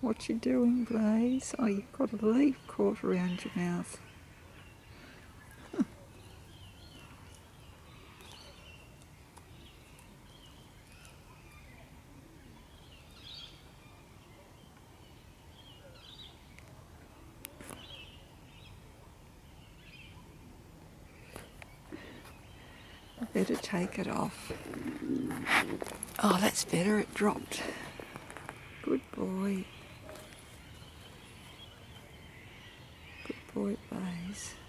What you doing, Blaze? Oh, you've got a leaf caught around your mouth. I better take it off. Oh, that's better. It dropped. Good boy. Good boy, Blaze.